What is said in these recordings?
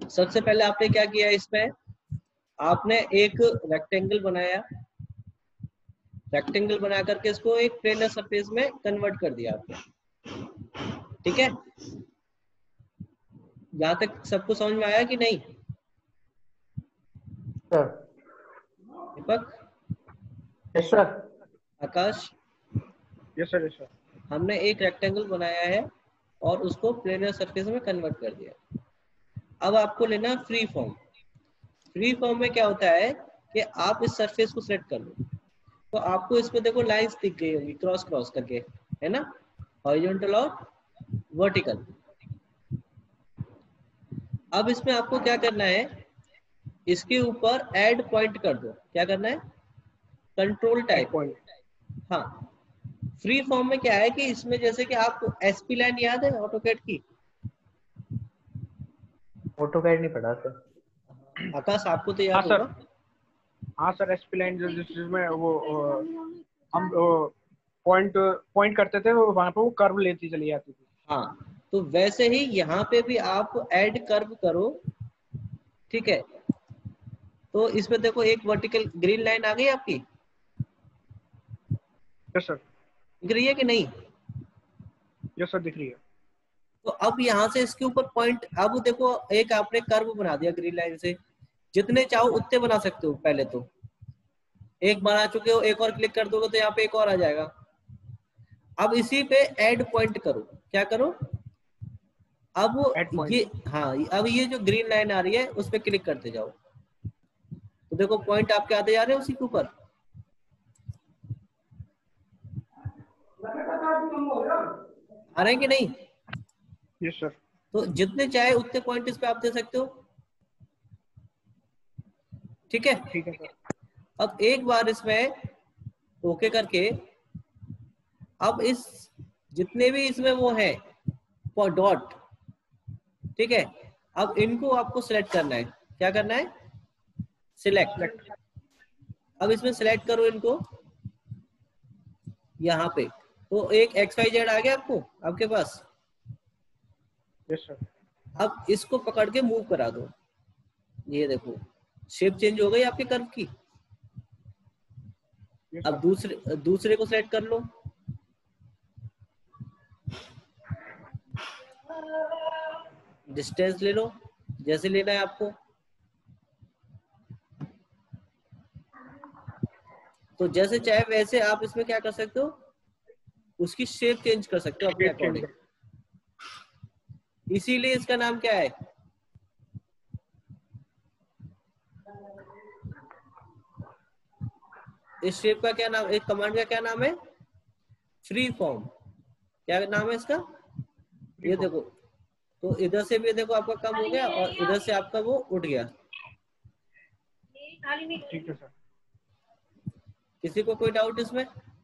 सबसे पहले आपने क्या किया, इसमें आपने एक रेक्टेंगल बनाया, रेक्टेंगल बना करके इसको एक प्लेनर सरफेस में कन्वर्ट कर दिया आपने। ठीक है, यहाँ तक सबको समझ में आया कि नहीं? Sir. Deepak, yes sir. Akash, yes sir, yes sir. हमने एक रेक्टेंगल बनाया है और उसको प्लेनर सरफेस में कन्वर्ट कर दिया। अब आपको लेना फ्री फॉर्म। फ्री फॉर्म में क्या होता है कि आप इस सरफेस को सिलेक्ट कर लो, तो आपको इसमें देखो लाइंस दिख गई होंगी क्रॉस क्रॉस करके, है ना, हॉरिजॉन्टल और वर्टिकल। अब इसमें आपको क्या करना है, इसके ऊपर ऐड पॉइंट कर दो। क्या करना है? Control type. हाँ, फ्री फॉर्म में क्या है कि इसमें जैसे कि आपको एसपी लाइन याद है ऑटोकैड की? ऑटोकैड नहीं पढ़ा सर। आकाश, आपको तो याद हाँ सर, होगा। हाँ सर, एसपी लाइन जिसमें वो हम पॉइंट पॉइंट करते थे, वहां पे वो कर्व लेती चली जाती थी। हाँ, तो वैसे ही यहाँ पे भी आप ऐड कर्व करो। ठीक है, तो इसमें देखो एक वर्टिकल ग्रीन लाइन आ गई आपकी, यस सर, दिख रही है कि नहीं? यस सर, दिख रही है। तो अब यहाँ से इसके ऊपर पॉइंट, अब देखो एक आपने कर्व बना दिया ग्रीन लाइन से, जितने चाहो उतने बना सकते हो। पहले तो एक बना चुके हो, एक और क्लिक कर दोगे तो यहाँ पे एक और आ जाएगा। अब इसी पे ऐड पॉइंट करो। क्या करो? अब Add point। ये, हाँ, अब ये जो ग्रीन लाइन आ रही है उस पर क्लिक करते जाओ, तो देखो पॉइंट आपके आते जा रहे हैं उसी के ऊपर। आ रहे हैं कि नहीं? Yes sir. तो जितने चाहे उतने पॉइंट इस पे आप दे सकते हो। ठीक है, ठीक है सर। अब एक बार इसमें ओके करके, अब इस जितने भी इसमें वो है डॉट, ठीक है, अब इनको आपको सिलेक्ट करना है। क्या करना है? सिलेक्ट। अब इसमें सिलेक्ट करो इनको यहाँ पे, तो एक XYZ आ गया आपको आपके पास। Yes sir. अब इसको पकड़ के मूव करा दो, ये देखो शेप चेंज हो गई आपके कर्व की। यस अब सर। दूसरे को सिलेक्ट कर लो, डिस्टेंस ले लो जैसे लेना है आपको। तो जैसे चाहे वैसे आप इसमें क्या कर सकते हो, उसकी शेप चेंज कर सकते हो अपने शेप चेंज अकॉर्डिंग। कर। इसीलिए इसका नाम क्या है? इस शेप का क्या नाम, एक कमांड का क्या नाम है? Free form. क्या नाम है इसका? ये देखो, तो इधर से भी देखो आपका कम हो गया और इधर से आपका वो उठ गया। ठीक है सर। किसी को कोई डाउट इसमें?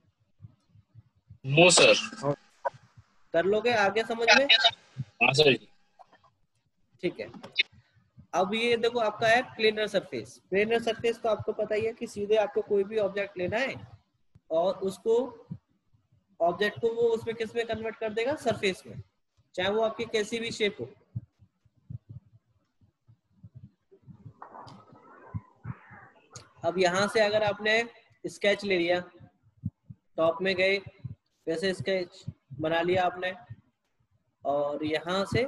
No sir. कर लोगे आगे समझ में? हाँ सर जी। ठीक है, अब ये देखो आपका है प्लेनर सरफेस। प्लेनर सरफेस तो आपको पता ही है कि सीधे आपको कोई भी ऑब्जेक्ट लेना है और उसको ऑब्जेक्ट को वो उसमें किस में कन्वर्ट कर देगा, सरफेस में, चाहे वो आपकी कैसी भी शेप हो। अब यहां से अगर आपने स्केच ले लिया, टॉप में गए, वैसे स्केच बना लिया आपने, और यहां से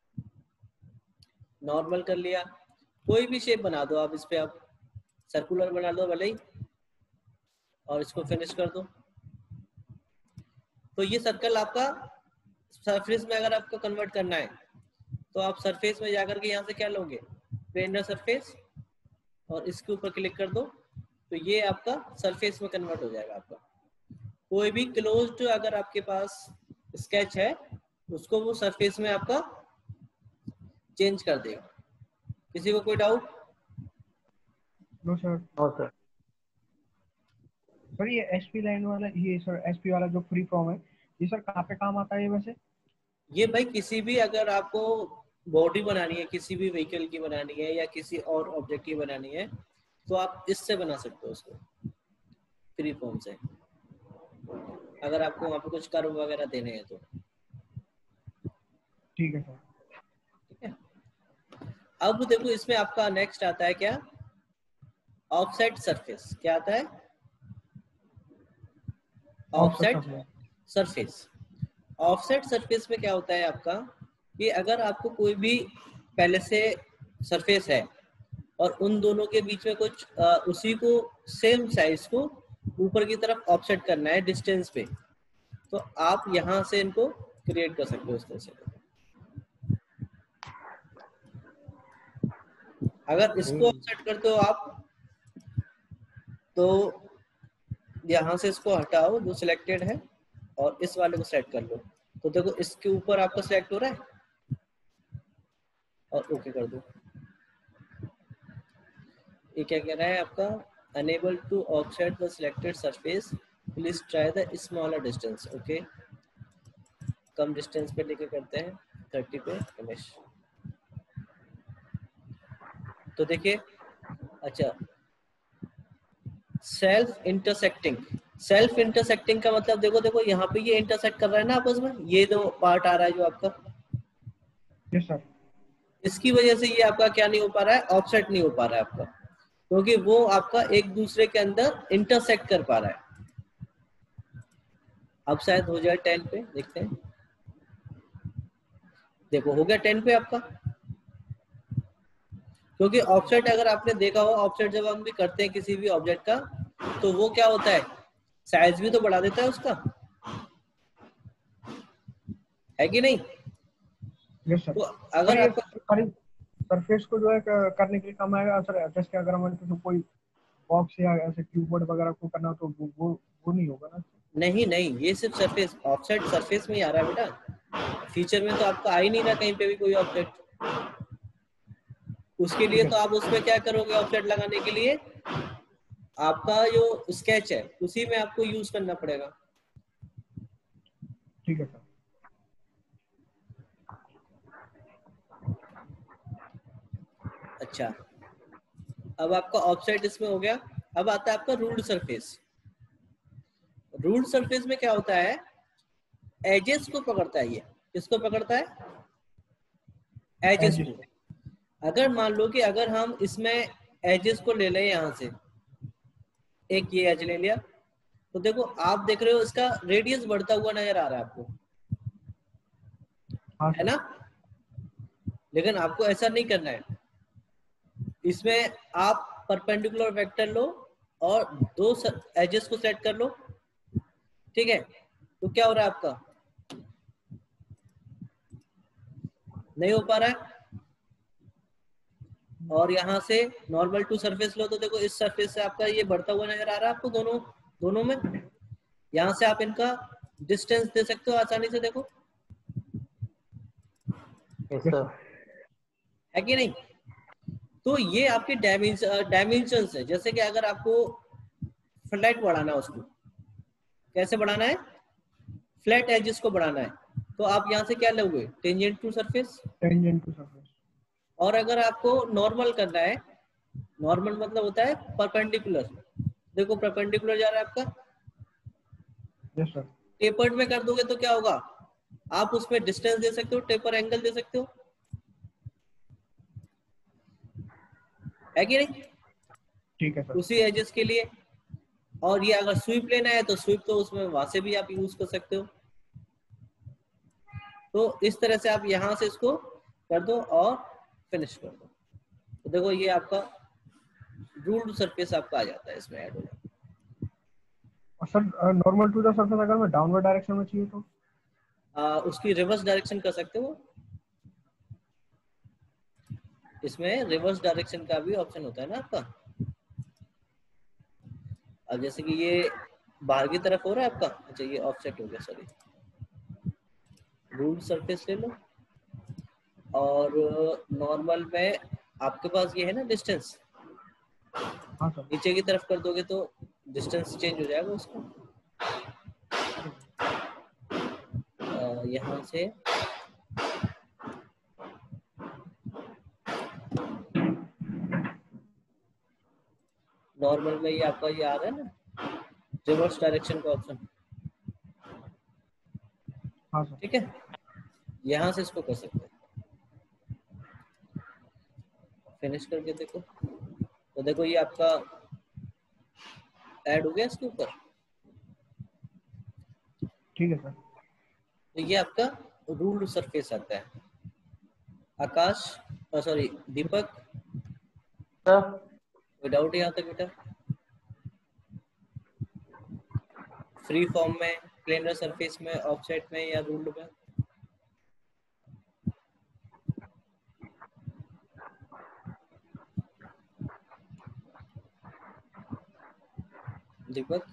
नॉर्मल कर लिया, कोई भी शेप बना दो आप इस पे। आप सर्कुलर बना दो भले ही, और इसको फिनिश कर दो। तो ये सर्कल आपका सरफेस में अगर आपको कन्वर्ट करना है, तो आप सरफेस में जाकर के यहाँ से क्या लोगे, प्लेनर सरफेस, और इसके ऊपर क्लिक कर दो, तो ये आपका सरफेस में कन्वर्ट हो जाएगा आपका। कोई भी क्लोज्ड अगर आपके पास स्केच है, उसको वो सरफेस में आपका चेंज कर देगा। किसी को कोई doubt? No sir. No sir. Sir ये एसपी लाइन वाला, ये सर एसपी वाला जो फ्री फॉर्म है, ये सर कहाँ पे काम आता है ये वैसे? ये भाई किसी भी, अगर आपको बॉडी बनानी है, किसी भी व्हीकल की बनानी है या किसी और ऑब्जेक्ट की बनानी है, तो आप इससे बना सकते हो उसको, फ्री फॉर्म से, अगर आपको वहां पे कुछ कर्व वगैरह देने हैं तो। ठीक है सर। ठीक है, अब देखो इसमें आपका नेक्स्ट आता है क्या, ऑफसेट सरफेस। क्या आता है, ऑफसेट सरफेस। ऑफसेट सरफेस में क्या होता है आपका कि अगर आपको कोई भी पहले से सरफेस है और उन दोनों के बीच में कुछ उसी को सेम साइज को ऊपर की तरफ ऑफसेट करना है डिस्टेंस पे, तो आप यहां से इनको क्रिएट कर सकते हो इस तरह से। अगर इसको ऑफसेट करते हो आप तो यहां से इसको हटाओ जो सिलेक्टेड है और इस वाले को सेलेक्ट कर लो, तो देखो इसके ऊपर आपका सिलेक्ट हो रहा है और ओके कर दो। ये क्या कह रहा है आपका, unable to offset the selected surface, please try the smaller distance. Okay, कम डिस्टेंस पे लेके करते हैं 30 पे फिनिश। तो देखिए, अच्छा सेल्फ इंटरसेक्टिंग। सेल्फ इंटरसेक्टिंग का मतलब देखो देखो यहाँ पे ये इंटरसेक्ट कर रहा है ना आपस में, ये जो पार्ट आ रहा है जो आपका, यस सर, इसकी वजह से ये आपका क्या नहीं हो पा रहा है, ऑफसेट नहीं हो पा रहा है आपका, क्योंकि वो आपका एक दूसरे के अंदर इंटरसेक्ट कर पा रहा है। अब शायद हो जाए 10 पे, देखते हैं। देखो हो गया 10 पे आपका, क्योंकि ऑफसेट अगर आपने देखा हो, ऑफसेट जब हम भी करते हैं किसी भी ऑब्जेक्ट का, तो वो क्या होता है, साइज भी तो बढ़ा देता है उसका, है कि नहीं। Yes sir. तो अगर ये आपका सरफेस को जो है करने के लिए काम आएगा सर। जैसे अगर हमारे तो कोई बॉक्स या ऐसे क्यूबोर्ड वगैरह को करना हो तो वो नहीं होगा ना। नहीं नहीं, ये सिर्फ सरफेस, ऑफसेट सरफेस में ही आ रहा है बेटा, फीचर में तो आपका आ ही नहीं रहा कहीं पे भी कोई ऑब्जेक्ट। उसके लिए तो आप उसमें क्या करोगे, ऑफसेट लगाने के लिए आपका जो स्केच है उसी में आपको यूज करना पड़ेगा। ठीक है सर। अच्छा, अब आपका ऑफसेट इसमें हो गया। अब आता है आपका रूल्ड सरफेस। रूल्ड सरफेस में क्या होता है, एजेस को पकड़ता है। ये किसको पकड़ता है, एजेस को। अगर मान लो कि अगर हम इसमें एजेस को ले लें, यहां से एक ये एज ले लिया, तो देखो आप देख रहे हो इसका रेडियस बढ़ता हुआ नजर आ रहा है आपको, हाँ है ना। लेकिन आपको ऐसा नहीं करना है, इसमें आप परपेंडिकुलर वेक्टर लो और दो एजेस को सेट कर लो, ठीक है। तो क्या हो रहा है आपका, नहीं हो पा रहा है। और यहाँ से नॉर्मल टू सरफेस लो, तो देखो इस सरफेस से आपका ये बढ़ता हुआ नजर आ रहा है आपको दोनों में। यहाँ से आप इनका डिस्टेंस दे सकते हो आसानी से, देखो है कि नहीं। तो ये आपके डायमेंशंस है। जैसे कि अगर आपको फ्लैट बढ़ाना है, उसको कैसे बढ़ाना है, फ्लैट एजेस को बढ़ाना है, तो आप यहाँ से क्या लोगे, टेंजेंट टू सरफेस। और अगर आपको नॉर्मल करना है, नॉर्मल मतलब होता है परपेंडिकुलर, देखो परपेंडिकुलर जा रहा है आपका, यस सर। टेपर्ड में कर दोगे तो क्या होगा, आप उसमें डिस्टेंस दे सकते हो, टेपर एंगल दे सकते हो, है कि नहीं। ठीक है सर। उसी एजेस के लिए। और ये अगर स्वीप लेना है तो स्वीप तो उसमें वहां से भी आप यूज कर सकते हो। तो इस तरह से आप यहां से इसको कर दो और फिनिश कर दो, तो देखो ये आपका रूल्ड सरफेस आपका आ जाता है इसमें ऐड हो जाता है। और sir normal to the surface अगर मैं डाउनवर्ड डायरेक्शन में चाहिए तो उसकी रिवर्स डायरेक्शन कर सकते हो। इसमें रिवर्स डायरेक्शन का भी ऑप्शन होता है ना आपका। अब जैसे कि ये बाहर की तरफ हो रहा है आपका, अच्छा ये ऑफसेट हो गया, सॉरी। रूल्ड सरफेस ले लो और नॉर्मल में आपके पास ये है ना डिस्टेंस, हाँ सर। नीचे की तरफ कर दोगे तो डिस्टेंस चेंज हो जाएगा उसका। यहाँ से नॉर्मल में ये आपका ये आ रहा है ना रिवर्स डायरेक्शन का ऑप्शन, हाँ सर। ठीक है। यहाँ से इसको कर सकते हैं। फिनिश करके देखो, तो देखो ये आपका ऐड हो गया इसके ऊपर। ठीक है सर। तो ये आपका रूल्ड सरफेस आता है। आकाश, सॉरी दीपक, सर कोई डाउट यहाँ तक बेटा? फ्री फॉर्म में, प्लेनर सरफेस में, ऑफसेट में या रूल्ड में? दीपक?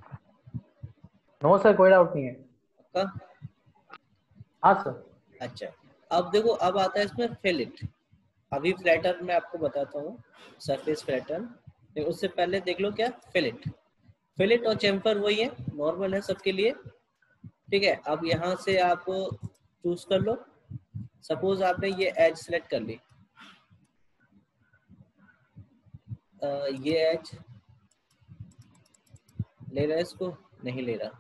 नो सर, कोई डाउट नहीं है। पक्का? हाँ सर। अच्छा, अब देखो अब आता है इसमें फिलेट। अभी फ्लैटर मैं आपको बताता हूँ, सरफेस फ्लैटर, लेकिन उससे पहले देख लो क्या फिलेट। फिलेट और चैम्फर वही है, नॉर्मल है सबके लिए। ठीक है, अब यहाँ से आप चूज कर लो। सपोज आपने ये एज सेलेक्ट कर ली, ये एज ले रहा है, इसको नहीं ले रहा।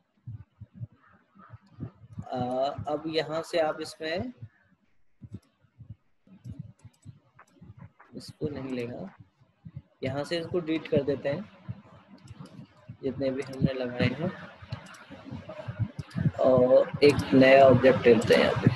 अब यहाँ से आप इसमें इसको नहीं लेगा, यहाँ से इसको डिलीट कर देते हैं जितने भी हमने लगाए हैं, और एक नया ऑब्जेक्ट लेते हैं यहाँ पे।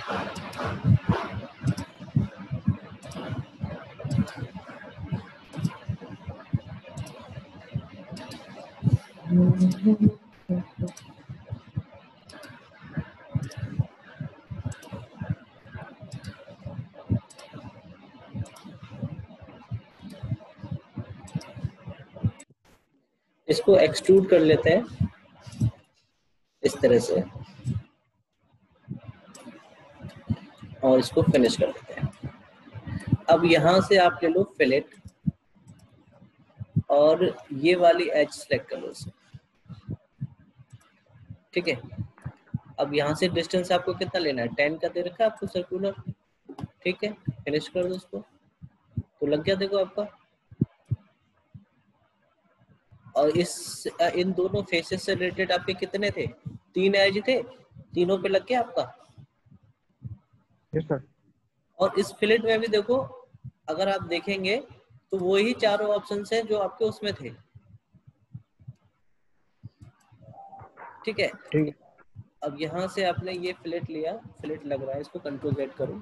इसको एक्सट्रूड कर लेते हैं इस तरह से, और इसको फिनिश कर देते हैं। अब यहाँ से आप ले लो फिलेट, और ये वाली एज सेलेक्ट कर लो इसे। ठीक है, अब यहाँ से डिस्टेंस आपको कितना लेना है, 10 का दे रखा है आपको सर्कुलर। ठीक है, फिनिश कर दो उसको, तो लग गया देखो आपका। और इस इन दोनों फेसेस से रिलेटेड आपके कितने थे, 3 एज थे, तीनों पे लग गया आपका। Yes sir. और इस फिलेट में भी देखो, अगर आप देखेंगे तो वही चारों ऑप्शन हैं जो आपके उसमें थे। ठीक है, ठीक है। अब यहाँ से आपने ये फिलेट लिया, फिलेट लग रहा है, इसको कंट्रोल Z करो,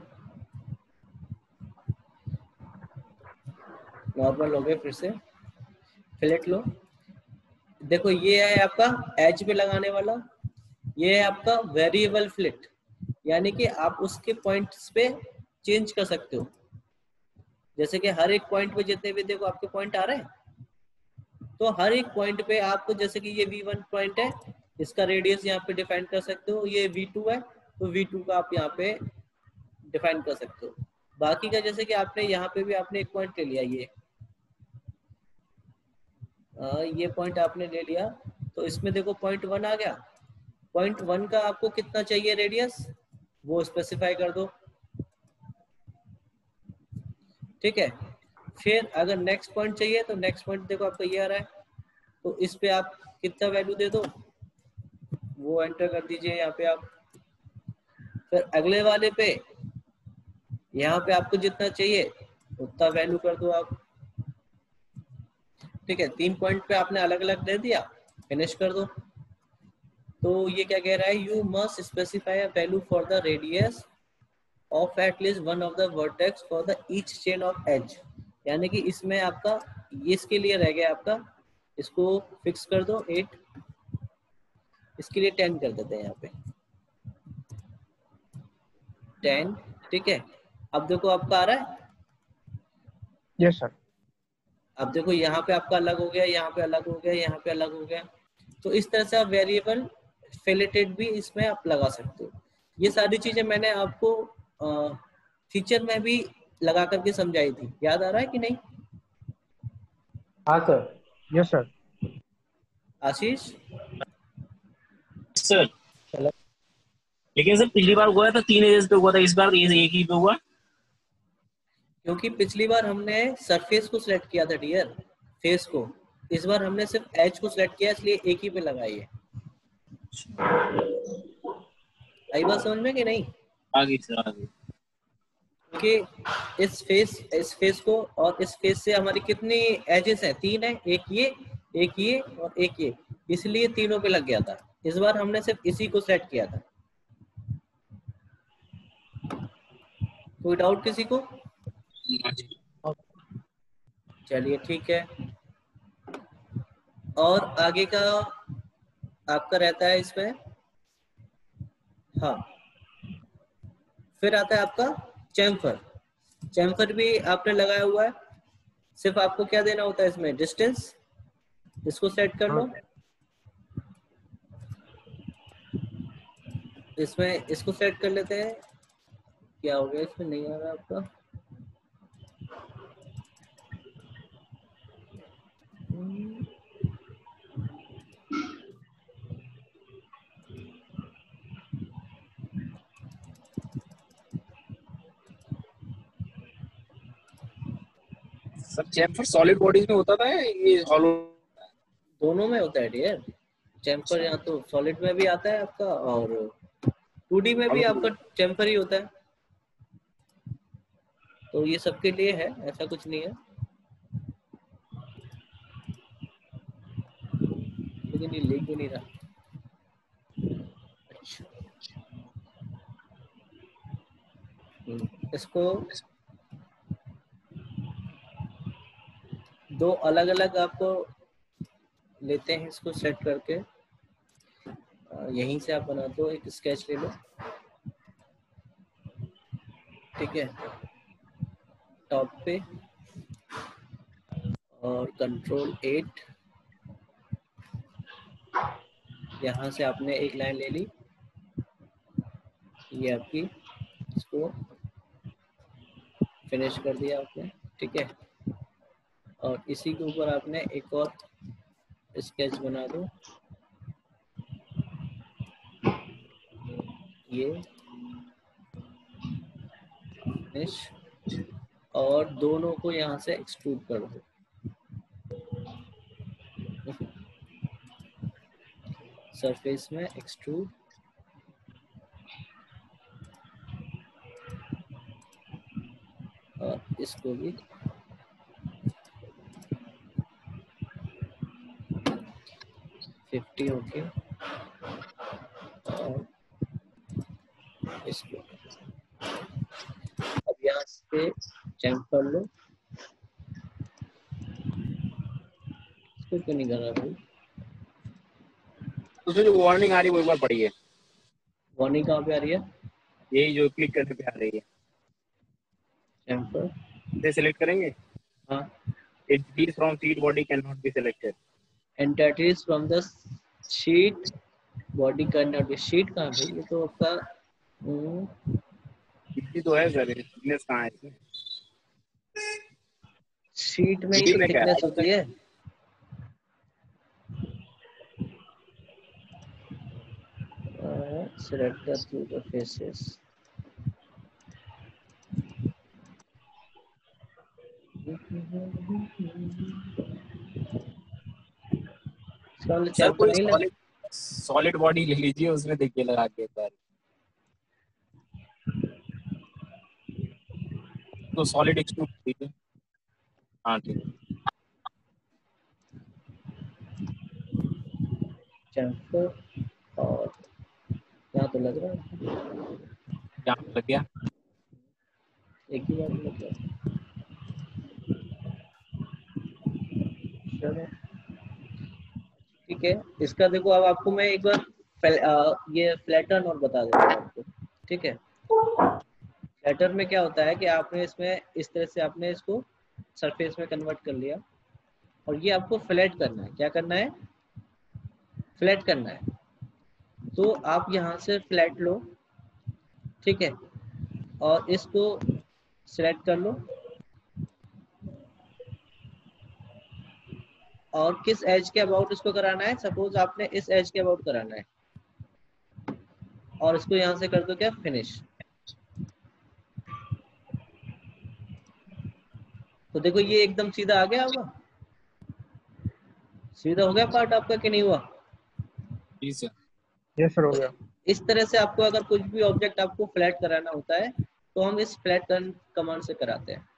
नॉर्मल हो गए। फिर से फिलेट लो, देखो ये है आपका एज पे लगाने वाला, ये है आपका वेरिएबल फिलेट, यानी कि आप उसके पॉइंट्स पे चेंज कर सकते हो। जैसे कि हर एक पॉइंट पे जितने भी देखो आपके पॉइंट आ रहे हैं, तो हर एक पॉइंट पे आपको, जैसे कि ये V1 पॉइंट है, इसका रेडियस यहाँ पे डिफाइन कर सकते हो। ये V2 है, तो V2 का आप यहाँ पे डिफाइन कर सकते हो। बाकी का जैसे कि आपने यहाँ पे भी आपने एक पॉइंट ले लिया, ये पॉइंट आपने ले लिया, तो इसमें देखो पॉइंट 1 आ गया। पॉइंट 1 का आपको कितना चाहिए रेडियस, वो स्पेसिफाई कर दो। ठीक है, फिर अगर नेक्स्ट पॉइंट चाहिए तो नेक्स्ट पॉइंट देखो आपका ये आ रहा है, तो इस पे आप कितना वैल्यू दे दो, वो एंटर कर दीजिए यहाँ पे आप। फिर अगले वाले पे यहाँ पे आपको जितना चाहिए उतना वैल्यू कर दो आप। ठीक है, 3 पॉइंट पे आपने अलग अलग दे दिया, फिनिश कर दो। तो ये क्या कह रहा है, you must specify a value for the radius of at least one of the vertex for the each chain of edge. यानी कि इसमें आपका ये इसके लिए रह गया आपका, इसको फिक्स कर दो 8, इसके लिए 10 कर देते हैं यहाँ पे 10। ठीक है, अब देखो आपका आ रहा है। Yes sir. अब देखो यहाँ पे आपका अलग हो गया, यहाँ पे अलग हो गया, यहाँ पे अलग हो गया। तो इस तरह से आप वेरिएबल फिलेटेड भी इसमें आप लगा सकते हो। ये सारी चीजें मैंने आपको फीचर में भी लगा करके समझाई थी, याद आ रहा है कि नहीं? हाँ sir. Yes sir. Ashish? Sir लेकिन सर पिछली बार हुआ था 3 एजेस पे हुआ था, इस बार एक ही पे हुआ। क्योंकि पिछली बार हमने सरफेस को सिलेक्ट किया था डियर, फेस को। इस बार हमने सिर्फ एज को सिलेक्ट किया, इसलिए एक ही पे लगाई है। आई बात समझ में कि नहीं? आगे सर आगे। कि इस फेस को और इस फेस से हमारी कितनी एजेस हैं? 3 है, एक ये और एक ये, इसलिए तीनों पे लग गया था। इस बार हमने सिर्फ इसी को सेट किया था। कोई डाउट किसी को? चलिए ठीक है। और आगे का आपका रहता है इसमें, हाँ, फिर आता है आपका चैम्फर। चैम्फर भी आपने लगाया हुआ है, सिर्फ आपको क्या देना होता है इसमें? डिस्टेंस। इसको सेट कर लो। इसमें इसको सेट कर लेते हैं। क्या हो गया इसमें? नहीं आ रहा आपका। सर चैम्फर सॉलिड बॉडीज में होता था ये हॉलो? दोनों में होता है डियर। चैम्फर यहाँ तो सॉलिड में भी आता है आपका, और 2D में भी आपका चैम्फर ही होता है। तो ये सबके लिए है, ऐसा कुछ नहीं है। लेकिन ये लिख भी नहीं रहा। अच्छा, इसको दो अलग अलग आपको लेते हैं, इसको सेट करके यहीं से आप बना दो। एक स्केच ले लो, ठीक है, टॉप पे, और कंट्रोल 8, यहाँ से आपने एक लाइन ले ली, ये आपकी, इसको फिनिश कर दिया आपने, ठीक है। और इसी के ऊपर आपने एक और स्केच बना दो, ये फिनिश, और दोनों को यहाँ से एक्सट्रूड कर दो। सरफेस में एक्सट्रूड, और इसको भी 50 ओके, और इसको अब यहाँ से जंप कर लो। इसको क्यों नहीं कर रहा भाई? उसमें जो वार्निंग आ रही है वो एक बार पढ़िए। वार्निंग कहाँ पे आ रही है? यही जो क्लिक करने पे आ रही है, जंपर, इसे सिलेक्ट करेंगे। हाँ, entities from sheet body cannot be selected. Entities from the sheet body can be. Sheet कहाँ भाई? ये तो आपका इसी तो है सर, थिकनेस कहाँ है इसमें? शीट में ही तो थिकनेस होती है। Select the through the faces. Sir कोई सॉलिड बॉडी ले लीजिए, उसमें देखिए लगा के सर, तो सॉलिड एक्सट्रूड कीजिए। हाँ ठीक है, चैम्फर, और यहाँ तो लग रहा है, यहाँ लग गया, एक ही बार लग गया। चलो ठीक है। इसका देखो, अब आपको मैं एक बार ये फ्लैटन और बता देता हूँ आपको, ठीक है। फ्लैटर में क्या होता है कि आपने इसमें इस तरह से आपने इसको सरफेस में कन्वर्ट कर लिया, और ये आपको फ्लैट करना है। क्या करना है? फ्लैट करना है। तो आप यहाँ से फ्लैट लो, ठीक है, और इसको सिलेक्ट कर लो, और किस एज के अबाउट इसको कराना है। सपोज आपने इस एज के अबाउट कराना है, और इसको यहाँ से कर दो क्या? फिनिश। तो देखो ये एकदम सीधा आ गया होगा, सीधा हो गया पार्ट आपका कि नहीं हुआ? यस सर, हो गया। इस तरह से आपको अगर कुछ भी ऑब्जेक्ट आपको फ्लैट कराना होता है तो हम इस फ्लैटन कमांड से कराते हैं।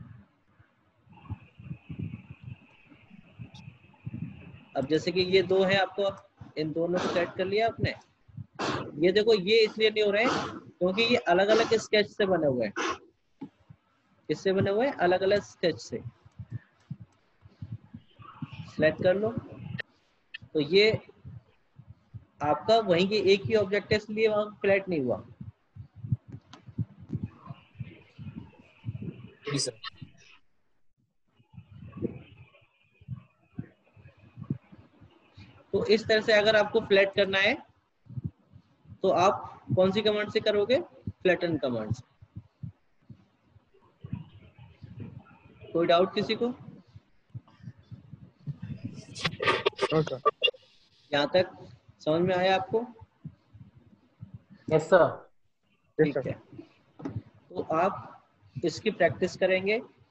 अब जैसे कि ये दो है, आपको इन दोनों को सेट कर लिया आपने। ये देखो ये इसलिए नहीं हो रहे हैं क्योंकि ये अलग अलग स्केच से बने हुए हैं। किससे बने हुए हैं? अलग अलग स्केच से। सेलेक्ट कर लो, तो ये आपका वहीं की एक ही ऑब्जेक्ट है, इसलिए वहां फ्लैट नहीं हुआ। जी सर। तो इस तरह से अगर आपको फ्लैट करना है तो आप कौन सी कमांड से करोगे? फ्लैटन कमांड से। कोई डाउट किसी को? यहाँ तक समझ में आया आपको? Yes sir. ठीक है, तो आप इसकी प्रैक्टिस करेंगे।